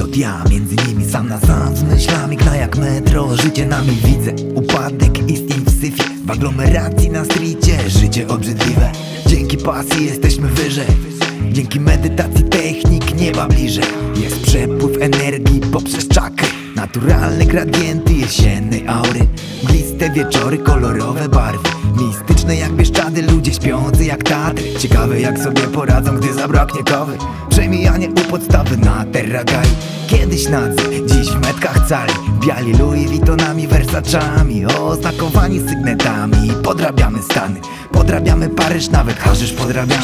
kot ja, między nimi sam na sam z myślami gna jak metro, życie nami widzę. Upadek istnień w syfie, w aglomeracji na stricie, życie obrzydliwe. Dzięki pasji jesteśmy wyżej, dzięki medytacji technik nieba bliżej. Jest przepływ energii poprzez czakry, naturalne gradienty jesiennej aury. Mgliste wieczory, kolorowe barwy, mistyczne jak Bieszczady, ludzie śpiący jak Tatry. Ciekawe jak sobie poradzą, gdy zabraknie kawy. Przemijanie u podstawy na Terragai. Kiedyś nadzy, dziś w metkach cali. Biali Louis Vuittonami, Versacami, oznakowani sygnetami. Podrabiamy Stany, podrabiamy Paryż, nawet haszysz podrabiamy.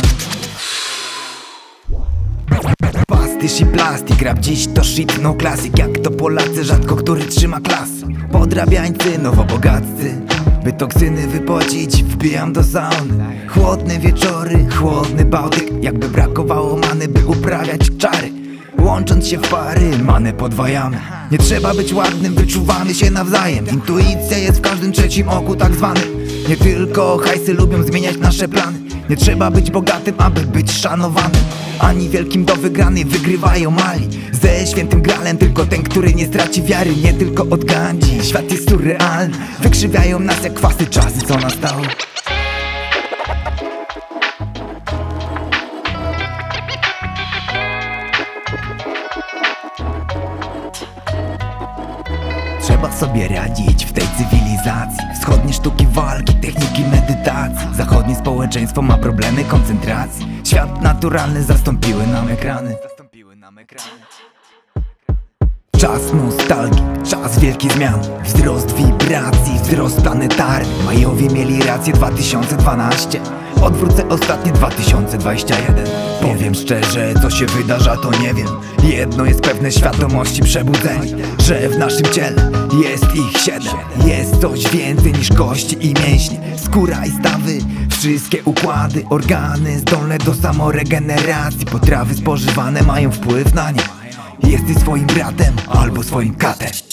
Pastysz i plastik, rap dziś to shit, no classic. Jak to Polacy, rzadko który trzyma klas. Podrabiańcy, nowobogaccy, by toksyny wypocić, wbijam do sauny. Chłodne wieczory, chłodny Bałtyk, jakby brakowało many, by uprawiać czary. Łącząc się w pary, manę podwajamy. Nie trzeba być ładnym, wyczuwamy się nawzajem. Intuicja jest w każdym trzecim oku tak zwany. Nie tylko hajsy lubią zmieniać nasze plany. Nie trzeba być bogatym, aby być szanowanym, ani wielkim do wygranej, wygrywają mali. Ze świętym gralem tylko ten, który nie straci wiary. Nie tylko od Gandhi, świat jest surrealny. Wykrzywiają nas jak kwasy czasy, co nastały. Trzeba sobie radzić w tej cywilizacji. Wschodnie sztuki walki, techniki medytacji. Zachodnie społeczeństwo ma problemy koncentracji. Świat naturalny zastąpiły nam ekrany. Czas nostalgii, czas wielkich zmian. Wzrost wibracji, wzrost planetarny. Majowie mieli rację 2012. Odwrócę ostatnie 2021. Powiem szczerze, co się wydarza, to nie wiem. Jedno jest pewne, świadomości przebudzeni, że w naszym ciele jest ich 7. Jest coś więcej niż kości i mięśnie, skóra i stawy. Wszystkie układy, organy zdolne do samoregeneracji. Potrawy spożywane mają wpływ na nie. Jesteś swoim bratem albo swoim katem.